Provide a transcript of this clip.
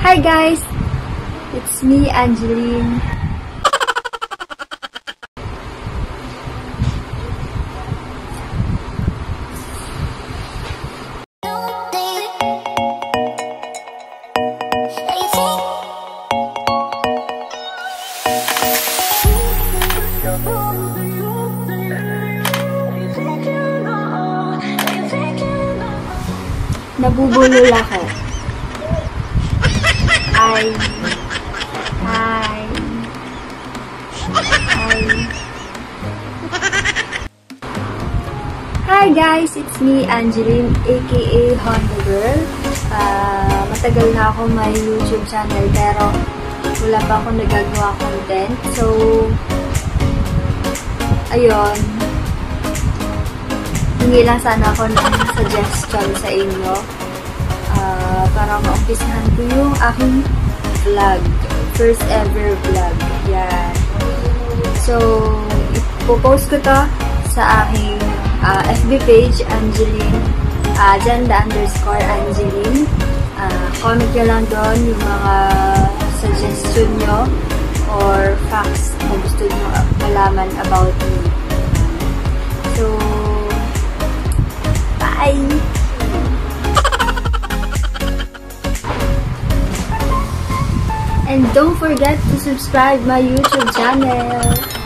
Hi guys! It's me, Angeline. Nabubulol ako. Hi. Hi guys, it's me, Angeline, aka Honda Girl. Matagal na ako may YouTube channel pero wala pa akong nagagawa content. So, ayun. Hingi lang sana ako ng suggestion sa inyo para maumpisahan ko yung aking vlog. First ever vlog. Yan. So, ipopost ko to sa aking FB page, Angeline, @Angeline. Comment nyo lang doon yung mga suggestion nyo or facts na gusto nyo malaman about me. So, bye! And don't forget to subscribe my YouTube channel.